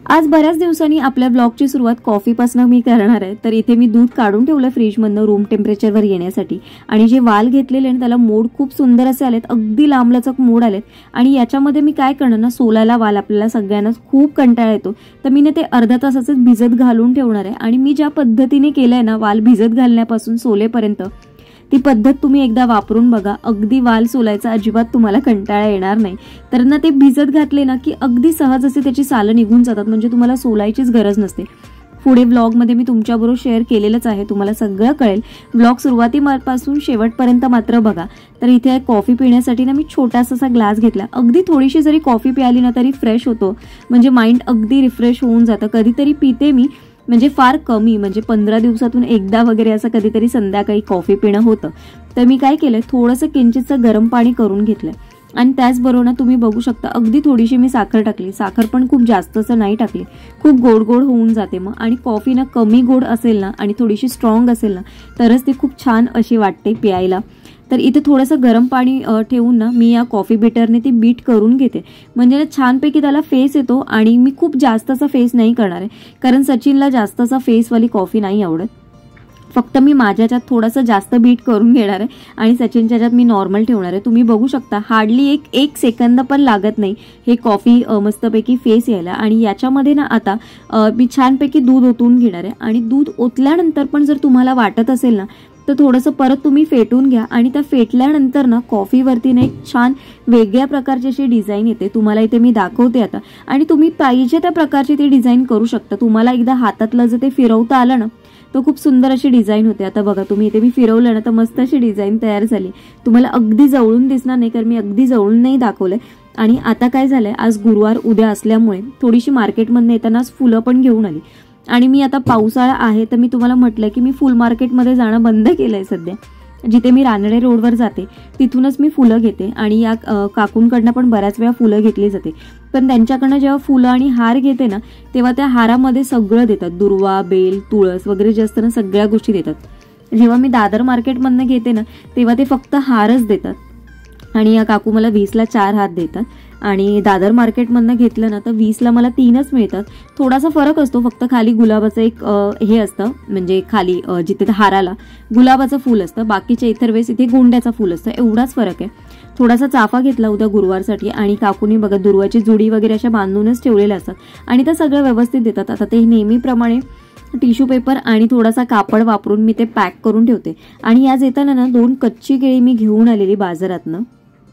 आज बऱ्याच दिवसांनी आपल्या ब्लॉगची सुरुवात कॉफीपासून मी करणार आहे। तर इथे मी दूध काढून ठेवलं फ्रीजमधनं रूम टेम्परेचरवर येण्यासाठी आणि जे वाल घेतलेले आणि त्याला मोड खूप सुंदर असे आलेत, अगदी लांबलचक मोड आलेत। आणि याच्यामध्ये मी काय करणार ना, सोलायला वाल आपल्याला सगळ्यांनाच खूप कंटाळा येतो, तर मी ते अर्धा तासाच भिजत घालून ठेवणार आहे। आणि मी ज्या पद्धतीने केलंय ना वाल भिजत घालण्यापासून सोलेपर्यंत, ती पद्धत तुम्ही एकदा वापरून बघा, अगदी वाल सोलायचा अजिबात तुम्हाला कंटाळा येणार नाही। तर ना ते भिजत घातले ना की अगदी सहज असे त्याची सालं निघून जातात, म्हणजे तुम्हाला सोलायचीच गरज नसते। पुढे ब्लॉग मध्ये मी तुमच्याबरोबर शेअर केलेलंच आहे, तुम्हाला सगळं कळेल। ब्लॉग सुरुवातीपासून शेवटपर्यंत मात्र बघा। तर इथे कॉफी पिण्यासाठी ना मी छोटासा ग्लास घेतला। अगदी थोडीशी जरी कॉफी प्यायली ना तरी फ्रेश होतो, म्हणजे माइंड अगदी रिफ्रेश होऊन जातं। कधीतरी पिते मी, म्हणजे फार कमी, म्हणजे 15 दिवसातून एकदा वगैरे असं कधीतरी संध्याकाळी कॉफी पिणं होतं। तर मी काय केलंय, थोडंसं किंचितचं गरम पाणी करून घेतलंय आणि त्याचबरोबर ना तुम्ही बघू शकता अगदी थोडीशी मी साखर टाकली। साखर पण खूप जास्त असं नाही टाकली, खूप गोड गोड होऊन जाते मग। आणि कॉफी ना कमी गोड असेल ना आणि थोडीशी स्ट्रॉंग असेल ना तरच ती खूप छान अशी वाटते प्यायला। तर इथे थोडंसं गरम पाणी ठेवून ना मी या कॉफी बीटरने ती बीट करून घेते, म्हणजे छानपैकी त्याला फेस येतो। आणि मी खूप जास्त असा फेस नाही करणार आहे, कारण सचिनला जास्त असा फेसवाली कॉफी नाही आवडत। फक्त मी माझ्याच्यात थोडंसं जास्त बीट करून घेणार आहे आणि सचिनच्या ह्याच्यात मी नॉर्मल ठेवणार आहे। तुम्ही बघू शकता हार्डली एक सेकंद पण लागत नाही हे कॉफी मस्तपैकी फेस यायला। आणि याच्यामध्ये ना आता मी छानपैकी दूध ओतून घेणार आहे आणि दूध ओतल्यानंतर पण जर तुम्हाला वाटत असेल ना तर थोडंसं परत तुम्ही फेटून घ्या। आणि त्या फेटल्यानंतर ना कॉफीवरती ना एक छान वेगळ्या प्रकारची अशी डिझाईन येते, तुम्हाला इथे मी दाखवते आता। आणि तुम्ही पाहिजे त्या प्रकारची ती डिझाईन करू शकता। तुम्हाला एकदा हातातलं जर ते फिरवता आलं ना तर खूप सुंदर अशी डिझाईन होते। आता बघा तुम्ही इथे मी फिरवलं ना तर मस्त अशी डिझाईन तयार झाली। तुम्हाला अगदी जवळून दिसणार नाही, कारण मी अगदी जवळून नाही दाखवलंय। आणि आता काय झालंय, आज गुरुवार उद्या असल्यामुळे थोडीशी मार्केटमधून येतानाच फुलं पण घेऊन आली। आणि मी आता पावसाळा आहे तर मी तुम्हाला म्हटलं की मी फुल मार्केटमध्ये जाणं बंद केलंय सध्या। जिथे मी रानडे रोडवर जाते तिथूनच मी फुलं घेते आणि या काकूंकडनं पण बऱ्याच वेळा फुलं घेतली जाते। पण त्यांच्याकडनं जेव्हा फुलं आणि हार घेते ना तेव्हा त्या हारामध्ये सगळं देतात, दुर्वा, बेल, तुळस वगैरे जे असतं ना सगळ्या गोष्टी देतात। जेव्हा मी दादर मार्केटमधनं घेते ना तेव्हा ते फक्त हारच देतात। आणि या काकू मला 20ला 4 हार देतात आणि दादर मार्केटमधनं घेतलं ना तर 20ला मला 3च मिळतात। थोडासा फरक असतो, फक्त खाली गुलाबाचं एक हे असतं, म्हणजे खाली जिथे हाराला गुलाबाचं फूल असतं, बाकीच्या इतर वेळेस इथे गोंड्याचं फूल असतं, एवढाच फरक आहे। थोडासा चाफा घेतला उद्या गुरुवारसाठी आणि काकूनी बघा दुर्वाची जुडी वगैरे अशा बांधूनच ठेवलेल्या असतात आणि त्या सगळं व्यवस्थित देतात। आता ते नेहमीप्रमाणे टिश्यू पेपर आणि थोडासा कापड वापरून मी ते पॅक करून ठेवते। आणि आज येताना ना 2 कच्ची केळी मी घेऊन आलेली बाजारातनं।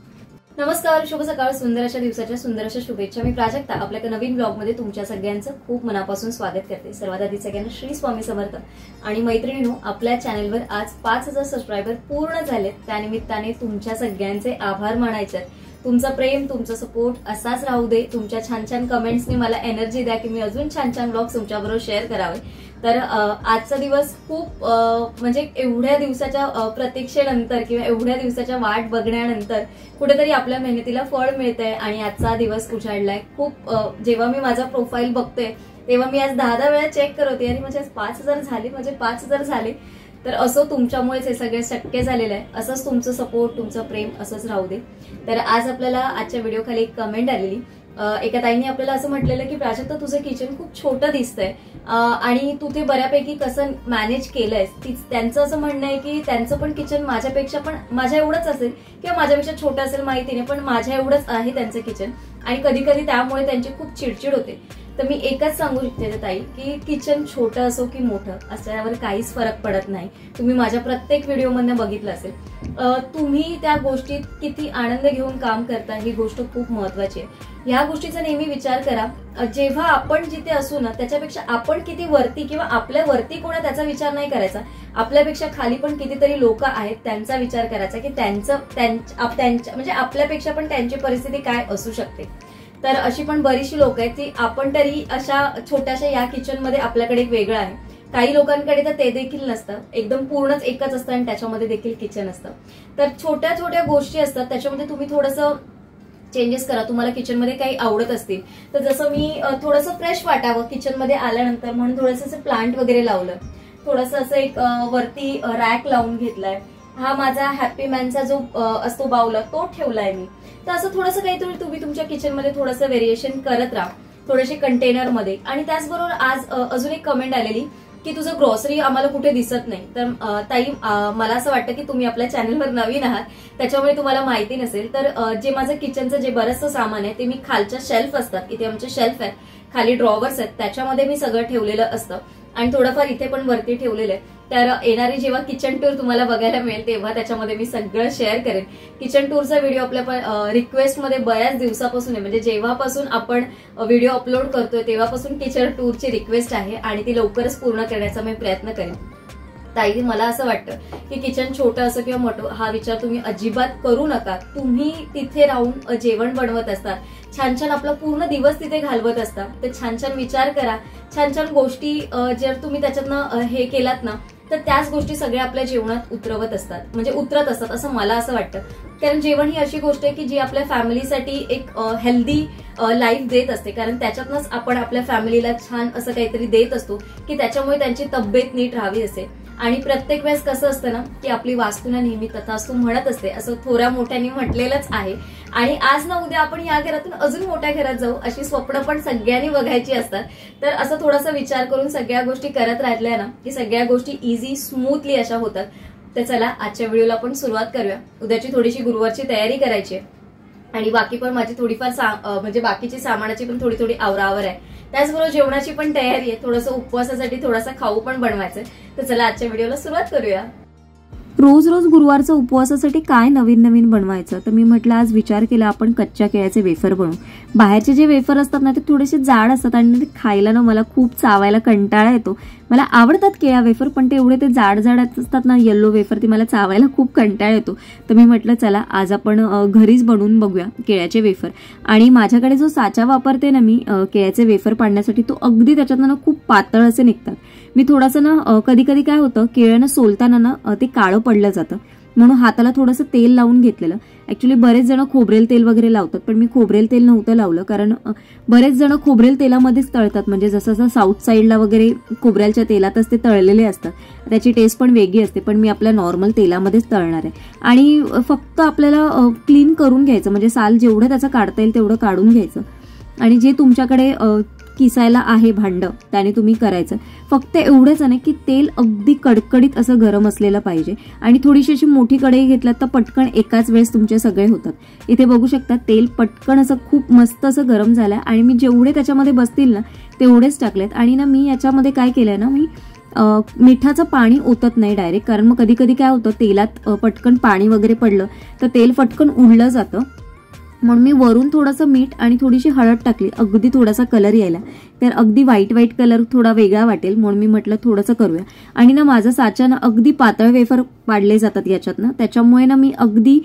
नमस्कार, शुभ सकाळ, सुंदर अशा दिवसाच्या सुंदर अशा शुभेच्छा। मी प्राजक्ता आपल्या एका नवीन ब्लॉग मध्ये तुमच्या सगळ्यांचं खूप मनापासून स्वागत करते। सर्वात आधी सगळ्यांना श्री स्वामी समर्थ। आणि मैत्रिणींनो, आपल्या चॅनलवर आज 5000 सबस्क्रायबर पूर्ण झालेत, त्यानिमित्ताने तुमच्या सगळ्यांचे आभार मानायचे। तुमचं प्रेम, तुमचा सपोर्ट असाच राहू दे। तुमच्या छान छान कमेंट्सने मला एनर्जी द्या की मी अजून छान छान ब्लॉग तुमच्याबरोबर शेअर करावे। तर आजचा दिवस खूप म्हणजे एवढ्या दिवसाच्या प्रतीक्षेनंतर किंवा एवढ्या दिवसाच्या वाट बघण्यानंतर कुठेतरी आपल्या मेहनतीला फळ मिळतंय आणि आजचा दिवस उजाडलाय। खूप जेव्हा मी माझा प्रोफाईल बघते तेव्हा मी आज 10 वेळा चेक करत होते आणि माझे 5000 झाले, म्हणजे 5000 झाले। तर असं तुमच्यामुळेच हे सगळे शक्य झालेलं आहे। असंच तुमचं सपोर्ट, तुमचं प्रेम असंच राहू दे। तर आज आपल्याला आजच्या व्हिडिओ खाली एक कमेंट आलेली, एका ताईंनी आपल्याला असं म्हटलेलं की प्राजक्ता तुझं किचन खूप छोटं दिसतंय आणि तू ते बऱ्यापैकी कसं मॅनेज केलंयस। त्यांचं असं म्हणणं आहे की त्यांचं पण किचन माझ्यापेक्षा पण माझ्या एवढंच असेल किंवा माझ्यापेक्षा छोटं असेल माहिती नाही, पण माझ्या एवढंच आहे त्यांचं किचन आणि कधी कधी त्यामुळे त्यांची खूप चिडचिड होते। तर मी एकच सांगू इच्छिते ताई की किचन छोटं असो की मोठं असल्यावर काहीच फरक पडत नाही। तुम्ही माझ्या प्रत्येक व्हिडिओमधनं बघितलं असेल, तुम्ही त्या गोष्टीत किती आनंद घेऊन काम करता ही गोष्ट खूप महत्वाची आहे। ह्या गोष्टीचा नेहमी विचार करा, जेव्हा आपण जिथे असू ना त्याच्यापेक्षा आपण किती वरती किंवा आपल्या वरती कोणा त्याचा विचार नाही करायचा, आपल्यापेक्षा खाली पण कितीतरी लोक आहेत त्यांचा विचार करायचा की त्यांच्या म्हणजे आपल्यापेक्षा पण त्यांची परिस्थिती काय असू शकते। तर अशी पण बरीचशी लोक आहेत की आपण तरी अशा छोट्याशा या किचन मध्ये आपल्याकडे एक वेगळं आहे। काही लोकांकडे तर ते देखील नसतं, एकदम पूर्णच एकच असतं आणि त्याच्यामध्ये देखील किचन असतं। तर छोट्या छोट्या गोष्टी असतात त्याच्यामध्ये तुम्ही थोडंसं चेंजेस करा। तुम्हाला किचन मध्ये काही आवडत असतील तर जसं मी थोडंसं फ्रेश वाटावं किचन मध्ये आल्यानंतर म्हणून थोडंसं प्लांट वगैरे लावलं, थोडंसं असं एक वरती रॅक लावून घेतलाय। हा माझा हॅपी मॅनचा जो असतो बाउल तो ठेवलाय मी। तर असं थोडंसं काहीतरी तुम्ही तुमच्या किचन मध्ये थोडंसं व्हेरिएशन करत राहा। थोडेसे कंटेनरमध्ये. आणि त्याचबरोबर आज अजून एक कमेंट आलेली की तुझं ग्रॉसरी आम्हाला कुठे दिसत नाही. तर ताई, मला असं वाटतं की तुम्ही आपल्या चॅनलवर नवीन आहात, त्याच्यामुळे तुम्हाला माहिती नसेल. तर जे माझं किचनचं जे बरंचसं सामान आहे ते मी खालच्या शेल्फ असतात, इथे आमचे शेल्फ आहेत, खाली ड्रॉवर्स आहेत, त्याच्यामध्ये मी सगळं ठेवलेलं असतं. आणि थोडंफार इथे पण वरती ठेवलेलं आहे. तर येणारी जेव्हा किचन टूर तुम्हाला बघायला मिळेल तेव्हा त्याच्यामध्ये मी सगळं शेअर करेन. किचन टूरचा व्हिडिओ आपल्या रिक्वेस्टमध्ये बऱ्याच दिवसापासून आहे, म्हणजे जेव्हापासून आपण व्हिडिओ अपलोड करतोय तेव्हापासून किचन टूरची रिक्वेस्ट आहे आणि ती लवकरच पूर्ण करण्याचा मी प्रयत्न करेन. ताई, मला असं वाटतं की किचन छोटं असं किंवा मोठं हा विचार तुम्ही अजिबात करू नका. तुम्ही तिथे राहून जेवण बनवत असतात, छान छान आपला पूर्ण दिवस तिथे घालवत असतात, तर छान छान विचार करा, छान छान गोष्टी जर तुम्ही त्याच्यातनं हे केलात ना तर त्याच गोष्टी सगळ्या आपल्या जीवनात उतरत असतात असं मला असं वाटतं. कारण जेवण ही अशी गोष्ट आहे की जी आपल्या फॅमिलीसाठी एक हेल्दी लाईफ देत असते. कारण त्याच्यातनंच आपण आपल्या फॅमिलीला छान असं काहीतरी देत असतो की त्याच्यामुळे त्यांची तब्येत नीट राहावी असे. आणि प्रत्येक वेळेस कसं असतं ना की आपली वास्तू ना नेहमी तथास्तू म्हणत असते, असं थोड्या मोठ्यांनी म्हटलेलंच आहे. आणि आज ना उद्या आपण या घरातून अजून मोठ्या घरात जाऊ अशी स्वप्न पण सगळ्यांनी बघायची असतात. तर असं थोडासा विचार करून सगळ्या गोष्टी करत राहिल्या ना की सगळ्या गोष्टी इझी स्मूथली अशा होतात. तर चला आजच्या व्हिडिओला आपण सुरुवात करूया. उद्याची थोडीशी गुरुवारची तयारी करायची आहे आणि बाकी पण माझी थोडीफार म्हणजे बाकीची सामानाची पण थोडी आवरावर आहे. त्याचबरोबर जेवणाची पण तयारी आहे, थोडंसं उपवासासाठी थोडासा खाऊ पण बनवायचंय. तर चला आजच्या व्हिडिओला सुरुवात करूया. रोज रोज गुरुवारचा उपवासासाठी काय नवीन नवीन बनवायचं, तर मी म्हटलं आज विचार केला आपण कच्च्या केळ्याचे वेफर बनवू. बाहेरचे जे वेफर असतात ना ते थोडेसे जाड असतात आणि ते खायला ना मला खूप चावायला कंटाळा येतो. मला आवडतात केळ्या वेफर, पण ते एवढे ते जाड जाड असतात ना येल्लो वेफर, ते मला चावायला खूप कंटाळा येतो. तर मी म्हटलं चला आज आपण घरीच बनवून बघूया केळ्याचे वेफर. आणि माझ्याकडे जो साचा वापरते ना मी केळ्याचे वेफर पाडण्यासाठी, तो अगदी त्याच्यातनं खूप पातळ असे निघतात. मी थोडंसं ना कधी कधी काय होतं केळ्यानं सोलताना ना ते काळं पडलं जातं, म्हणून हाताला थोडंसं तेल लावून घेतलेलं. ऍक्च्युली बरेच जण खोबरेल तेल वगैरे लावतात, पण मी खोबरेल तेल नव्हतं लावलं, कारण बरेच जण खोबरेल तेलामध्येच तळतात. म्हणजे जसं साऊथ साईडला वगैरे खोबऱ्याच्या तेलातच ते तळलेले असतात, त्याची टेस्ट पण वेगळी असते. पण मी आपल्या नॉर्मल तेलामध्येच तळणार आहे. आणि फक्त आपल्याला क्लीन करून घ्यायचं, म्हणजे साल जेवढं त्याचं काढता येईल तेवढं काढून घ्यायचं. आणि जे तुमच्याकडे किसायला आहे भांड त्याने तुम्ही करायचं. फक्त एवढंच आहे की तेल अगदी कडकडीत असं गरम असलेलं पाहिजे. आणि थोडीशी अशी मोठी कढई घेतल्यात तर पटकन एकाच वेळेस तुमचे सगळे होतात. इथे बघू शकता तेल पटकन असं खूप मस्त असं गरम झालंय आणि मी जेवढे त्याच्यामध्ये बसतील ना तेवढेच टाकलेत. आणि ना मी याच्यामध्ये काय केलंय ना, मी मिठाचं पाणी ओतत नाही डायरेक्ट, कारण मग कधी कधी काय होतं तेलात पटकन पाणी वगैरे पडलं तर तेल पटकन उडलं जातं. म्हणून मी वरून थोडंसं मीठ आणि थोडीशी हळद टाकली, अगदी थोडासा कलर यायला. तर अगदी व्हाईट कलर थोडा वेगळा वाटेल म्हणून मी म्हटलं थोडंसं करूया. आणि ना माझं साचा ना अगदी पातळ वेफर पाडले जातात याच्यात ना, त्याच्यामुळे ना मी अगदी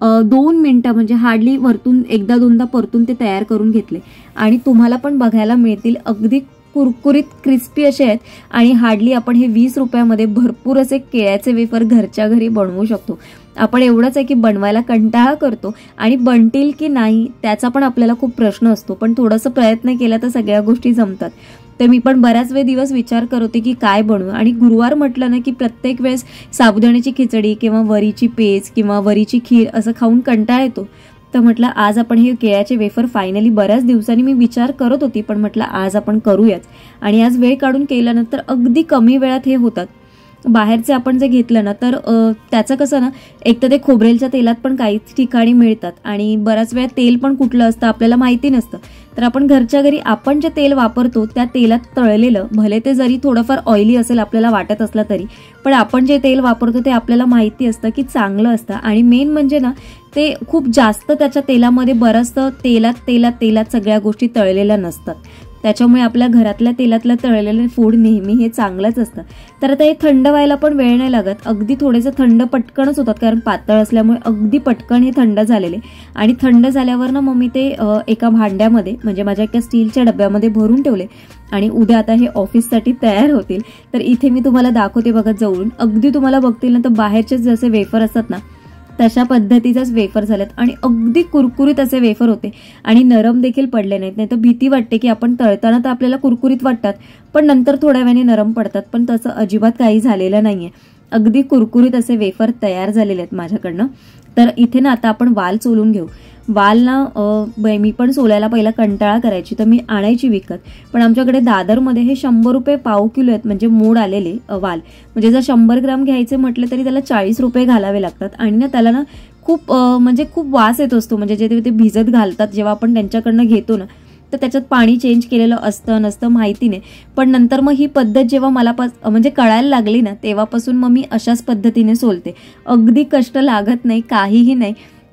2 मिनिटं म्हणजे हार्डली वरतून एकदा दोनदा परतून ते तयार करून घेतले. आणि तुम्हाला पण बघायला मिळतील अगदी कुरकुरीत क्रिस्पी असे आहेत. आणि हार्डली आपण हे 20 रुपयामध्ये भरपूर असे केळ्याचे वेफर घरच्या घरी बनवू शकतो. आपण एवढंच आहे की बनवायला कंटाळा करतो आणि बनतील की नाही त्याचा पण आपल्याला खूप प्रश्न असतो, पण थोडंसं प्रयत्न केला तर सगळ्या गोष्टी जमतात. तर मी पण बऱ्याच दिवस विचार करत होते की काय बनवू. आणि गुरुवार म्हटलं ना की प्रत्येक वेळेस साबुदाण्याची खिचडी किंवा वरीची पेज किंवा वरीची खीर असं खाऊन कंटाळा येतो. तर म्हटलं आज आपण हे केळ्याचे वेफर फायनली बऱ्याच दिवसांनी मी विचार करत होती, पण म्हटलं आज आपण करूयाच. आणि आज वेळ काढून केल्यानंतर अगदी कमी वेळात हे होतात. बाहेरचे आपण जे घेतलं ना तर त्याचं कसं ना, एक तर ते खोबरेलच्या तेलात पण काही ठिकाणी मिळतात आणि बऱ्याच वेळा तेल पण कुठलं असतं आपल्याला माहिती नसतं. तर आपण घरच्या घरी आपण जे तेल वापरतो त्या तेलात तळलेलं, भले ते जरी थोडंफार ऑइली असेल आपल्याला वाटत असलं तरी, पण आपण जे तेल वापरतो ते आपल्याला माहिती असतं की चांगलं असतं. आणि मेन म्हणजे ना ते खूप जास्त त्याच्या तेलामध्ये बरंचसं तेलात सगळ्या गोष्टी तळलेल्या नसतात. त्याच्यामुळे आपल्या घरातल्या तेलातलं तळलेलं फूड नेहमी हे चांगलंच असतं. तर आता हे थंड व्हायला पण वेळ नाही लागत, अगदी थोडेसे थंड पटकनच होतात, कारण पातळ असल्यामुळे अगदी पटकन हे थंड झालेले. आणि थंड झाल्यावर ना मग मी ते एका भांड्यामध्ये म्हणजे माझ्या एका स्टीलच्या डब्यामध्ये भरून ठेवले. आणि उद्या आता हे ऑफिससाठी तयार होतील. तर इथे मी तुम्हाला दाखवते बघा जवळून, अगदी तुम्हाला बघतील ना तर बाहेरचे जसे वेफर असतात ना तशा पद्धतीचेच वेफर झालेत आणि अगदी कुरकुरीत असे वेफर होते आणि नरम देखील पडले नाहीत. नाही तर भीती वाटते की आपण तळताना तर आपल्याला कुरकुरीत वाटतात पण नंतर थोड्या वेळाने नरम पडतात, पण तसं अजिबात काही झालेलं नाहीये. अगदी कुरकुरीत असे वेफर तयार झालेले आहेत माझ्याकडनं. तर इथे ना आता आपण वाल चोलून घेऊ. वाल ना मी पण सोलायला पहिला कंटाळा करायची, तर मी आणायची विकत. पण आमच्याकडे दादरमध्ये हे 100 रुपये पाव किलो आहेत, म्हणजे मोड आलेले वाल. म्हणजे जर 100 ग्राम घ्यायचे म्हटलं तरी त्याला 40 रुपये घालावे लागतात. आणि ना त्याला ना खूप म्हणजे खूप वास येत असतो. म्हणजे जे ते भिजत घालतात जेव्हा आपण त्यांच्याकडनं घेतो ना, तर त्याच्यात पाणी चेंज केलेलं असतं नसतं माहिती नाही. पण नंतर मग ही पद्धत जेव्हा मला म्हणजे कळायला लागली ना, तेव्हापासून मग मी अशाच पद्धतीने सोलते. अगदी कष्ट लागत नाही, काहीही नाही.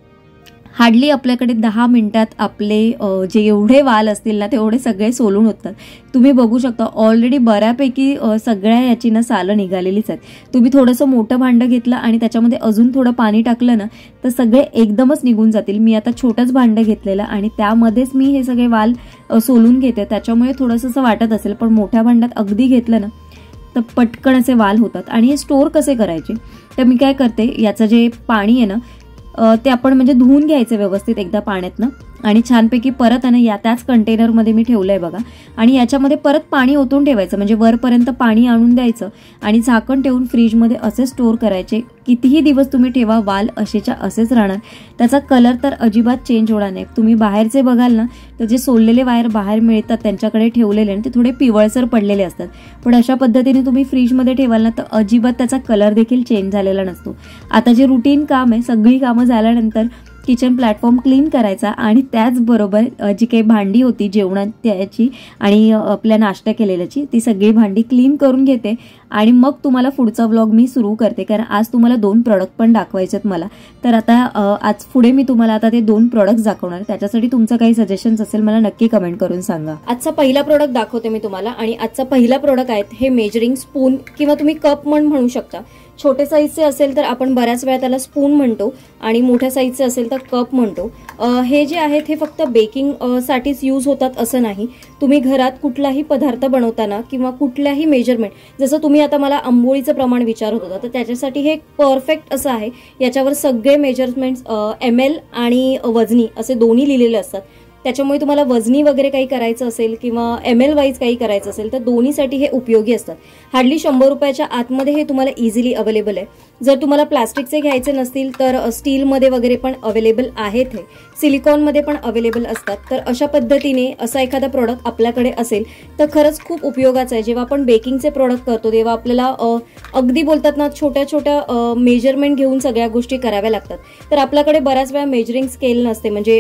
हार्डली आपल्याकडे 10 मिनिटात आपले जे एवढे वाल असतील ना तेवढे सगळे सोलून होतात. तुम्ही बघू शकता ऑलरेडी बऱ्यापैकी सगळ्या याची ना सालं निघालेलीच आहेत. तुम्ही थोडंसं मोठं भांडं घेतलं आणि त्याच्यामध्ये अजून थोडं पाणी टाकलं ना तर सगळे एकदमच निघून जातील. मी आता छोटंच भांडं घेतलेलं आणि त्यामध्येच मी हे सगळे वाल सोलून घेते, त्याच्यामुळे थोडंसं असं वाटत असेल. पण मोठ्या भांड्यात अगदी घेतलं ना तर पटकन असे वाल होतात. आणि हे स्टोअर कसे करायचे, तर मी काय करते, याचं जे पाणी आहे ना ते आपण म्हणजे धुवून घ्यायचं व्यवस्थित एकदा पाण्यातनं आणि छानपैकी परत आहे ना त्याच कंटेनरमध्ये मी ठेवलंय बघा. आणि याच्यामध्ये परत पाणी ओतून ठेवायचं, म्हणजे वरपर्यंत पाणी आणून द्यायचं आणि झाकण ठेवून फ्रीजमध्ये असे स्टोअर करायचे. कितीही दिवस तुम्ही ठेवा, वाल असेच्या असेच राहणार. त्याचा कलर तर अजिबात चेंज होणार नाही. तुम्ही बाहेरचे बघाल ना तर जे सोललेले वायर बाहेर मिळतात त्यांच्याकडे ठेवलेले ते थोडे पिवळसर पडलेले असतात. पण अशा पद्धतीने तुम्ही फ्रीजमध्ये ठेवाल ना तर अजिबात त्याचा कलर देखील चेंज झालेला नसतो. आता जे रुटीन काम आहे, सगळी कामं झाल्यानंतर किचन प्लॅटफॉर्म क्लीन करायचा आणि त्याचबरोबर जी काही भांडी होती जेवणाची आणि आपल्या नाश्ता केलेल्याची ती सगळी भांडी क्लीन करून घेते आणि मग तुम्हाला पुढचा व्लॉग मी सुरू करते. कारण आज तुम्हाला 2 प्रोडक्ट पण दाखवायचे आहेत मला. तर आता आज पुढे मी तुम्हाला आता ते 2 प्रोडक्ट्स दाखवणार. त्याच्यासाठी तुमचं काही सजेशन्स असेल मला नक्की कमेंट करून सांगा. आजचा पहिला प्रोडक्ट दाखवते मी तुम्हाला आणि आजचा पहिला प्रोडक्ट आहे हे मेजरिंग स्पून किंवा तुम्ही कप म्हणू शकता. छोटे साईजचे असेल तर आपण बऱ्याच वेळा त्याला स्पून म्हणतो आणि मोठ्या साईजचे असेल तर कप म्हणतो. हे जे आहेत हे फक्त बेकिंग साठीच यूज होतात असं नाही. तुम्ही घरात कुठलाही पदार्थ बनवताना किंवा कुठल्याही मेजरमेंट, जसं तुम्ही आता मला आंबोळीचं प्रमाण विचारत होता तर त्याच्यासाठी हे परफेक्ट असं आहे. याच्यावर सगळे मेजरमेंट्स ml आणि वजनी असे दोन्ही लिहिलेले असतात. त्याच्यामुळे तुम्हाला वजनी वगैरे काही करायचं असेल किंवा ml वाईज काही करायचं असेल तर दोन्हीसाठी हे उपयोगी असतात. हार्डली 100 रुपयाच्या आतमध्ये हे तुम्हाला इझिली अवेलेबल आहे. जर तुम्हाला प्लास्टिकचे घ्यायचे नसतील तर स्टीलमध्ये वगैरे पण अवेलेबल आहेत, हे सिलिकॉनमध्ये पण अवेलेबल असतात. तर अशा पद्धतीने असा एखादा प्रोडक्ट आपल्याकडे असेल तर खरंच खूप उपयोगाचं आहे. जेव्हा आपण बेकिंगचे प्रोडक्ट करतो तेव्हा आपल्याला अगदी बोलतात ना छोट्या छोट्या मेजरमेंट घेऊन सगळ्या गोष्टी कराव्या लागतात. तर आपल्याकडे बऱ्याच वेळा मेजरिंग स्केल नसते, म्हणजे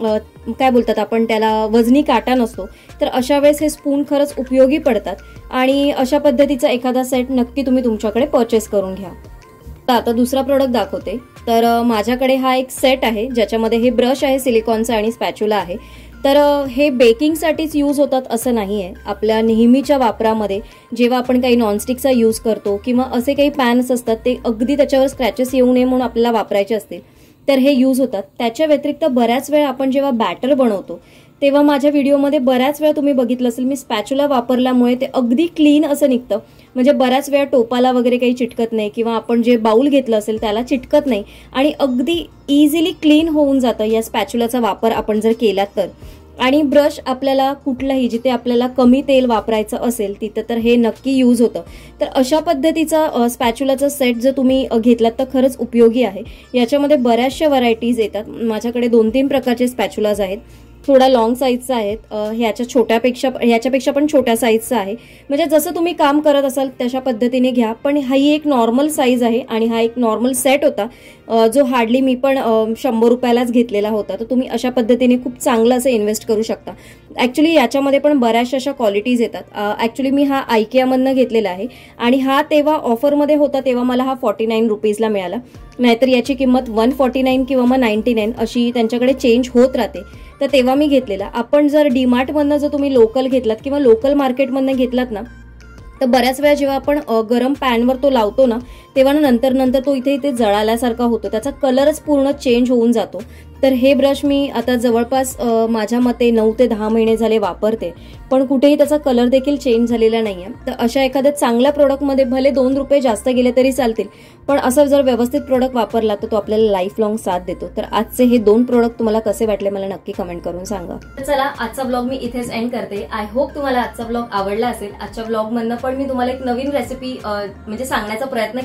काय बोलतात आपण त्याला, वजनी काटा नसतो. तर अशा वेळेस हे स्पून खरंच उपयोगी पडतात आणि अशा पद्धतीचा एखादा सेट नक्की तुम्ही तुमच्याकडे परचेस करून घ्या. आता दुसरा प्रोडक्ट दाखवते. तर माझ्याकडे हा एक सेट आहे ज्याच्यामध्ये हे ब्रश आहे सिलिकॉनचा आणि स्पॅच्युला आहे. तर हे बेकिंगसाठीच यूज होतात असं नाही आहे. आपल्या नेहमीच्या वापरामध्ये जेव्हा आपण काही नॉनस्टिकचा यूज करतो किंवा असे काही पॅन्स असतात ते अगदी त्याच्यावर स्क्रॅचेस येऊ नये म्हणून आपल्याला वापरायचे असतील तर हे यूज होतात. त्याच्या व्यतिरिक्त बऱ्याच वेळा आपण जेव्हा बॅटर बनवतो तेव्हा माझ्या व्हिडिओमध्ये बऱ्याच वेळा तुम्ही बघितलं असेल मी स्पॅच्युला वापरल्यामुळे ते अगदी क्लीन असं निघतं. म्हणजे बऱ्याच वेळा टोपाला वगैरे काही चिटकत नाही किंवा आपण जे बाउल घेतलं असेल त्याला चिटकत नाही आणि अगदी इझिली क्लीन होऊन जातं या स्पॅच्युलाचा वापर आपण जर केला तर. आणि ब्रश आपल्याला कुठलाही जिथे आपल्याला कमी तेल वापरायचं असेल तिथं तर हे नक्की यूज होतं. तर अशा पद्धतीचा स्पॅच्युलाचा सेट जर तुम्ही घेतलात तर खरंच उपयोगी आहे. याच्यामध्ये बऱ्याचशा व्हरायटीज येतात. माझ्याकडे 2-3 प्रकारचे स्पॅच्युलाज आहेत. थोडा लॉंग साईजचा आहे, ह्याच्यापेक्षा पण छोट्या साईजचा आहे. म्हणजे जसं तुम्ही काम करत असाल तशा पद्धतीने घ्या. पण ही एक नॉर्मल साईज आहे आणि हा एक नॉर्मल सेट होता जो हार्डली मी पण 100 रुपयालाच घेतलेला होता. तर तुम्ही अशा पद्धतीने खूप चांगलं असं इन्व्हेस्ट करू शकता. ऍक्च्युली याच्यामध्ये पण बऱ्याचशा अशा क्वालिटीज येतात. ऍक्च्युली मी हा IKEA घेतलेला आहे आणि हा तेव्हा ऑफरमध्ये होता तेव्हा मला हा 49 रुपीजला मिळाला. नाहीतर याची किंमत 149 किंवा मग 99 अशी त्यांच्याकडे चेंज होत राहते. तर तेव्हा मी घेतलेला. आपण जर डीमार्टमधनं जर तुम्ही लोकल घेतलात किंवा लोकल मार्केटमधनं घेतलात ना तर बऱ्याच वेळा जेव्हा आपण गरम पॅनवर तो लावतो ना तेव्हा नंतर तो इथे जळाल्यासारखा होतो, त्याचा कलरच पूर्ण चेंज होऊन जातो. तर हे ब्रश मी आता जवळपास माझ्या मते 9 ते 10 महिने झाले वापरते, पण कुठेही त्याचा कलर देखील चेंज झालेला नाहीये. तर अशा एखाद्या चांगल्या प्रोडक्टमध्ये भले 2 रुपये जास्त गेले तरी चालतील, पण असं जर व्यवस्थित प्रोडक्ट वापरला तर तो आपल्याला लाईफ लॉंग साथ देतो. तर आजचे हे 2 प्रोडक्ट तुम्हाला कसे वाटले मला नक्की कमेंट करून सांगा. चला आजचा ब्लॉग मी इथेच एंड करते. आय होप तुम्हाला आजचा ब्लॉग आवडला असेल. आजच्या ब्लॉग मधनं पण मी तुम्हाला एक नवीन रेसिपी म्हणजे सांगण्याचा प्रयत्न केलाय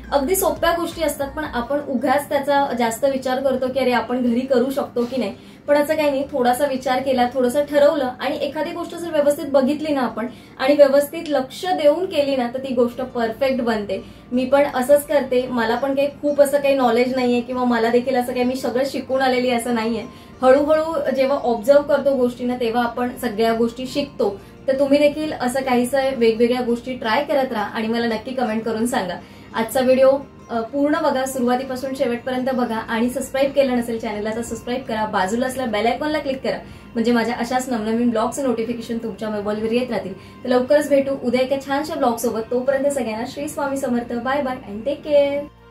अगदी सोप्या गोष्टी असतात, पण आपण उगाच त्याचा जास्त विचार करतो की अरे आपण घरी करू शकतो की नाही. पण असं काही नाही, थोडासा विचार केला, थोडंसं ठरवलं आणि एखादी गोष्ट जर व्यवस्थित बघितली ना आपण आणि व्यवस्थित लक्ष देऊन केली ना तर ती गोष्ट परफेक्ट बनते. मी पण असंच करते. मला पण काही खूप असं काही नॉलेज नाहीये किंवा मला देखील असं काही मी सगळं शिकून आलेली असं नाहीये. हळूहळू जेव्हा ऑब्झर्व करतो गोष्टींना तेव्हा आपण सगळ्या गोष्टी शिकतो. तर तुम्ही देखील असं काहीसं वेगवेगळ्या गोष्टी ट्राय करत राहा आणि मला नक्की कमेंट करून सांगा. आजचा व्हिडिओ पूर्ण बघा, सुरुवातीपासून शेवटपर्यंत बघा आणि सबस्क्राईब केलं नसेल चॅनलला तर सबस्क्राईब करा. बाजूला असलेल्या बेल आयकॉनला क्लिक करा म्हणजे माझ्या अशाच नवनवीन ब्लॉगचं नोटिफिकेशन तुमच्या मोबाईलवर येत राहतील. तर लवकरच भेटू उद्या एका छानशा ब्लॉग सोबत. तोपर्यंत सगळ्यांना Shri Swami Samarth. Bye bye and take care.